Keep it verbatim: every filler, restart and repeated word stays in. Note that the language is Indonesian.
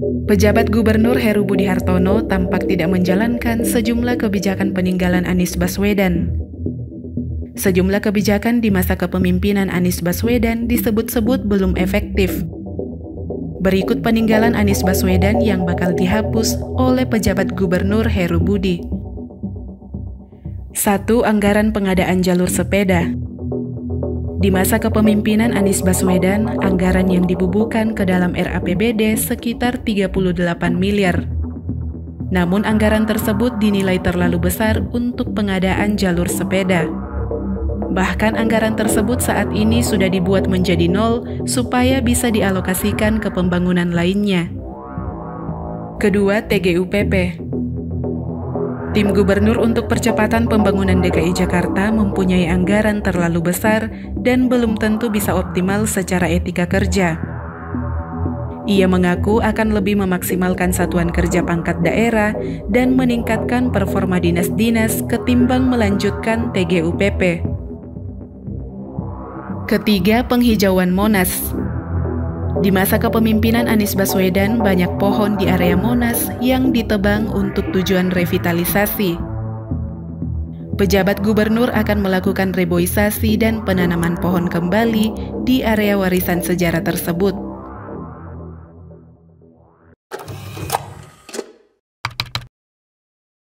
Pejabat Gubernur Heru Budi Hartono tampak tidak menjalankan sejumlah kebijakan peninggalan Anies Baswedan. Sejumlah kebijakan di masa kepemimpinan Anies Baswedan disebut-sebut belum efektif. Berikut peninggalan Anies Baswedan yang bakal dihapus oleh pejabat Gubernur Heru Budi. satu. Anggaran pengadaan jalur sepeda. Di masa kepemimpinan Anies Baswedan, anggaran yang dibubuhkan ke dalam R A P B D sekitar tiga puluh delapan miliar. Namun anggaran tersebut dinilai terlalu besar untuk pengadaan jalur sepeda. Bahkan anggaran tersebut saat ini sudah dibuat menjadi nol supaya bisa dialokasikan ke pembangunan lainnya. Kedua, T G U P P. Tim Gubernur untuk Percepatan Pembangunan D K I Jakarta mempunyai anggaran terlalu besar dan belum tentu bisa optimal secara etika kerja. Ia mengaku akan lebih memaksimalkan satuan kerja pangkat daerah dan meningkatkan performa dinas-dinas ketimbang melanjutkan T G U P P. Ketiga, penghijauan Monas. Di masa kepemimpinan Anies Baswedan, banyak pohon di area Monas yang ditebang untuk tujuan revitalisasi. Pejabat gubernur akan melakukan reboisasi dan penanaman pohon kembali di area warisan sejarah tersebut.